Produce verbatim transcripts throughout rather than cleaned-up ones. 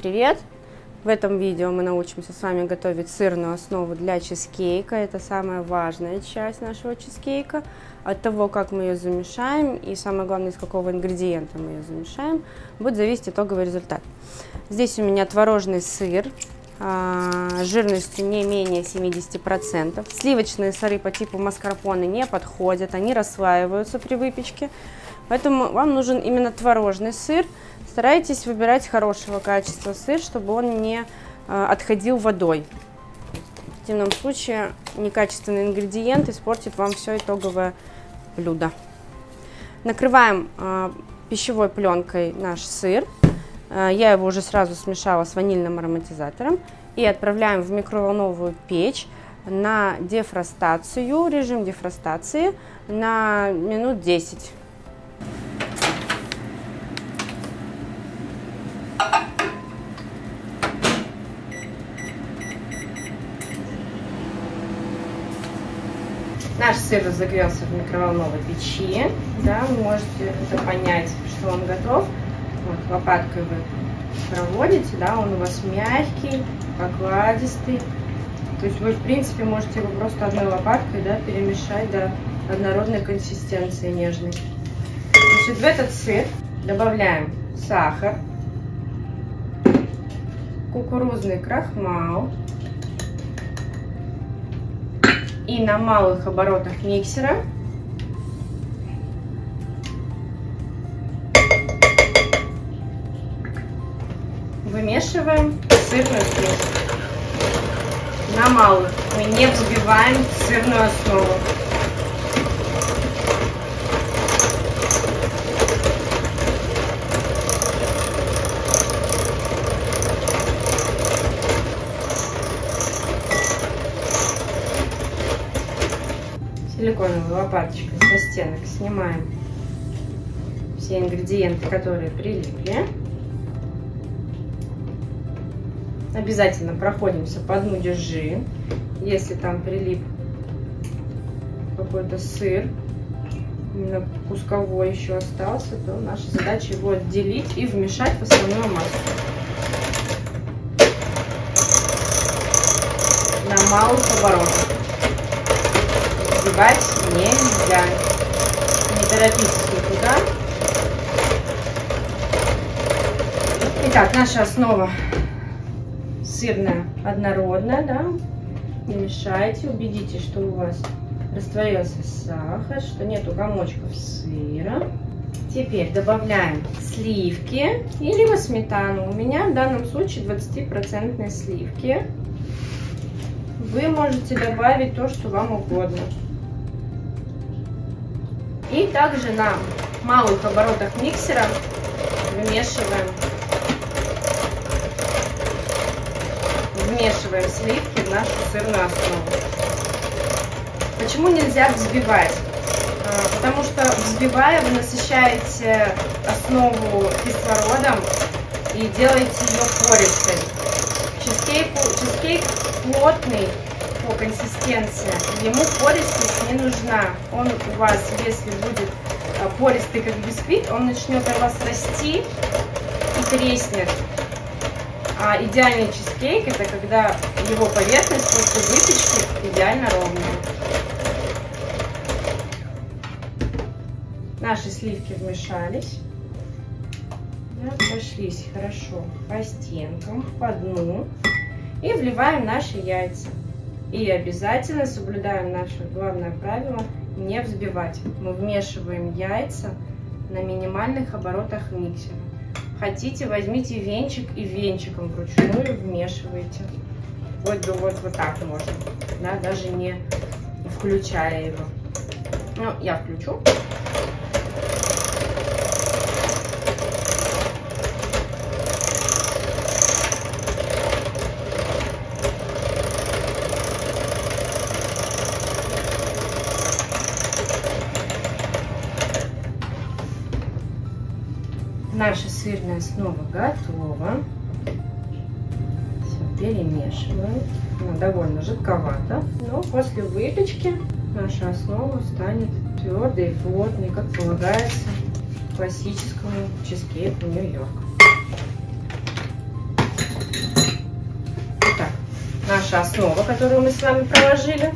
привет! В этом видео мы научимся с вами готовить сырную основу для чизкейка. Это самая важная часть нашего чизкейка. От того, как мы ее замешаем и самое главное, из какого ингредиента мы ее замешаем, будет зависеть итоговый результат. Здесь у меня творожный сыр жирностью не менее семидесяти процентов. Сливочные сыры по типу маскарпоне не подходят, они расслаиваются при выпечке. Поэтому вам нужен именно творожный сыр. Старайтесь выбирать хорошего качества сыр, чтобы он не э, отходил водой. В противном случае некачественный ингредиент испортит вам все итоговое блюдо. Накрываем э, пищевой пленкой наш сыр. Э, я его уже сразу смешала с ванильным ароматизатором. И отправляем в микроволновую печь на дефростацию, режим дефростации на минут десять. Наш сыр разогрелся в микроволновой печи, да, вы можете это понять, что он готов. Вот, лопаткой вы проводите, да, он у вас мягкий, покладистый. То есть вы, в принципе, можете его просто одной лопаткой, да, перемешать до однородной консистенции нежной. Значит, в этот сыр добавляем сахар, кукурузный крахмал. И на малых оборотах миксера вымешиваем сырную смесь. На малых мы не взбиваем сырную основу. Силиконовой лопаточкой со стенок снимаем все ингредиенты, которые прилипли. Обязательно проходимся по дну держи. Если там прилип какой-то сыр, именно кусковой еще остался, то наша задача его отделить и вмешать в основную массу. На малых оборотах. Взбивать нельзя. Не торопитесь никуда. Итак, наша основа сырная, однородная, да. Не мешайте, убедитесь, что у вас растворился сахар, что нету комочков сыра. Теперь добавляем сливки и либо сметану. У меня в данном случае двадцатипроцентные сливки. Вы можете добавить то, что вам угодно. И также на малых оборотах миксера вымешиваем, вмешиваем сливки в нашу сырную основу. Почему нельзя взбивать? Потому что, взбивая, вы насыщаете основу кислородом и делаете ее пористой. Чизкейк, чизкейк плотный по консистенции, ему пористость не нужна. Он у вас, если будет пористый как бисквит, он начнет у вас расти и треснет. А идеальный чизкейк — это когда его поверхность после выпечки идеально ровная. Наши сливки вмешались, да, прошлись хорошо по стенкам, по дну. И вливаем наши яйца. И обязательно соблюдаем наше главное правило — не взбивать. Мы вмешиваем яйца на минимальных оборотах миксера. Хотите, возьмите венчик и венчиком вручную вмешивайте. Вплоть до вот, вот так можно, да, даже не включая его. Ну, я включу. Наша сырная основа готова. Все, перемешиваем. Она довольно жидковата, но после выпечки наша основа станет твердой и плотной, как полагается классическому чизкейку Нью-Йорк. наша основа, которую мы с вами проложили.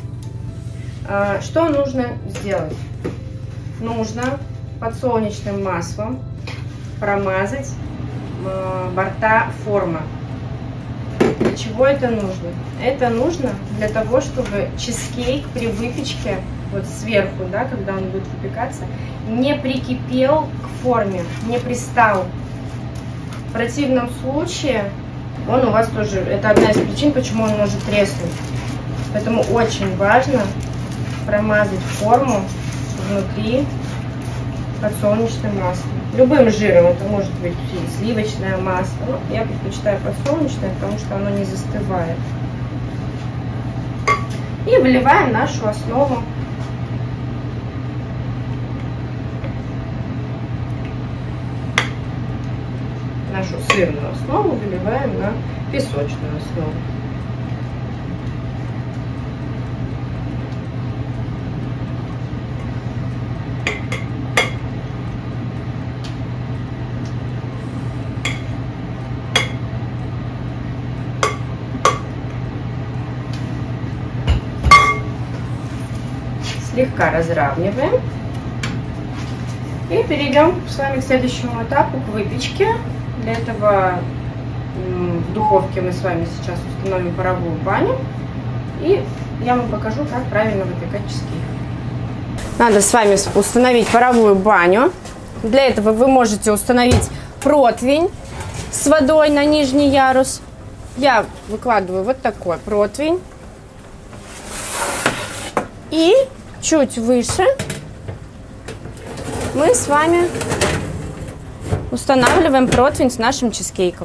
Что нужно сделать? Нужно подсолнечным маслом промазать борта формы. Для чего это нужно? Это нужно для того, чтобы чизкейк при выпечке, вот сверху, да, когда он будет выпекаться, не прикипел к форме, не пристал. В противном случае он у вас тоже, это одна из причин, почему он может треснуть. Поэтому очень важно промазать форму внутри подсолнечным маслом. Любым жиром, это может быть и сливочное масло. Но я предпочитаю подсолнечное, потому что оно не застывает. И выливаем нашу основу. Нашу сырную основу выливаем на песочную основу. Слегка разравниваем. И перейдем с вами к следующему этапу, к выпечке. Для этого в духовке мы с вами сейчас установим паровую баню. И я вам покажу, как правильно выпекать чизкейк. Надо с вами установить паровую баню. Для этого вы можете установить противень с водой на нижний ярус. Я выкладываю вот такой противень. И чуть выше мы с вами устанавливаем противень с нашим чизкейком.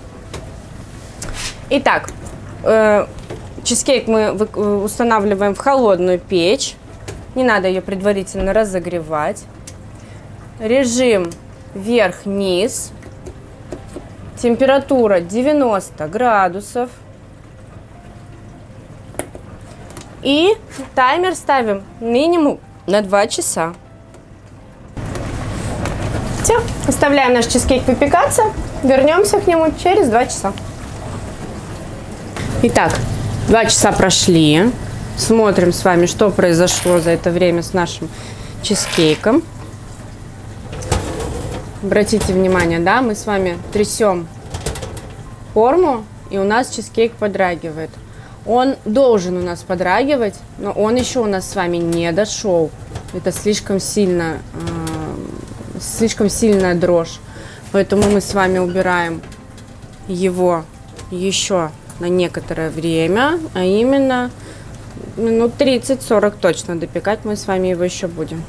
Итак, э, чизкейк мы устанавливаем в холодную печь. Не надо ее предварительно разогревать. Режим вверх-вниз. Температура девяносто градусов. И таймер ставим минимум на два часа. Все, оставляем наш чизкейк выпекаться. Вернемся к нему через два часа. Итак, два часа прошли. Смотрим с вами, что произошло за это время с нашим чизкейком. Обратите внимание, да, мы с вами трясем форму, и у нас чизкейк подрагивает. Он должен у нас подрагивать, но он еще у нас с вами не дошел. Это слишком сильно, э, слишком сильная дрожь. Поэтому мы с вами убираем его еще на некоторое время, а именно минут тридцать-сорок точно. Допекать мы с вами его еще будем.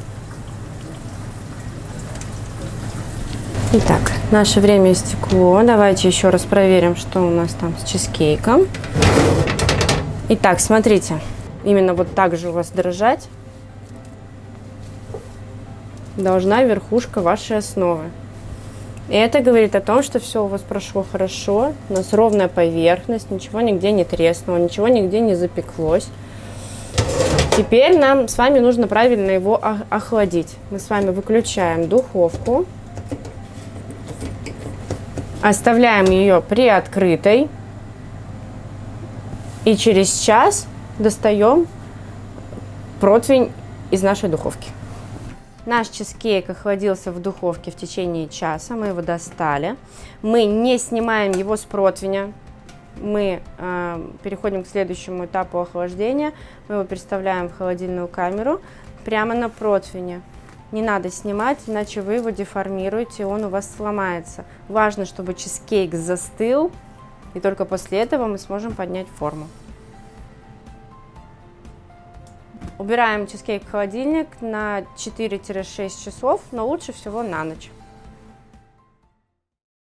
Итак, наше время истекло. Давайте еще раз проверим, что у нас там с чизкейком. Итак, смотрите, именно вот так же у вас дрожать должна верхушка вашей основы. И это говорит о том, что все у вас прошло хорошо, у нас ровная поверхность, ничего нигде не треснуло, ничего нигде не запеклось. Теперь нам с вами нужно правильно его охладить. Мы с вами выключаем духовку. Оставляем ее приоткрытой. И через час достаем противень из нашей духовки. Наш чизкейк охладился в духовке в течение часа. Мы его достали. Мы не снимаем его с противня. Мы э, переходим к следующему этапу охлаждения. Мы его переставляем в холодильную камеру прямо на противне. Не надо снимать, иначе вы его деформируете, и он у вас сломается. Важно, чтобы чизкейк застыл, и только после этого мы сможем поднять форму. Убираем чизкейк в холодильник на четыре-шесть часов, но лучше всего на ночь.